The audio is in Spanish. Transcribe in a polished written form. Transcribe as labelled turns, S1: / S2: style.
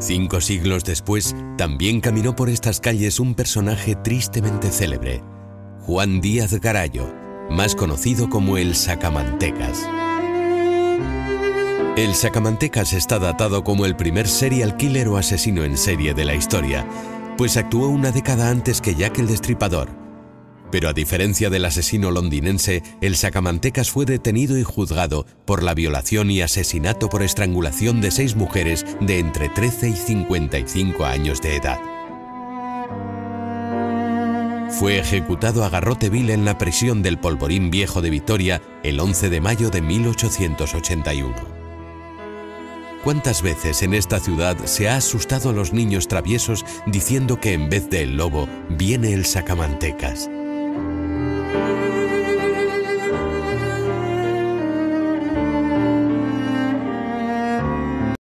S1: 5 siglos después, también caminó por estas calles un personaje tristemente célebre, Juan Díaz Garayo, más conocido como el Sacamantecas. El Sacamantecas está datado como el primer serial killer o asesino en serie de la historia, pues actuó una década antes que Jack el Destripador. Pero a diferencia del asesino londinense, el Sacamantecas fue detenido y juzgado por la violación y asesinato por estrangulación de 6 mujeres de entre 13 y 55 años de edad. Fue ejecutado a garrote vil en la prisión del Polvorín Viejo de Vitoria el 11 de mayo de 1881. ¿Cuántas veces en esta ciudad se ha asustado a los niños traviesos diciendo que en vez del lobo viene el Sacamantecas?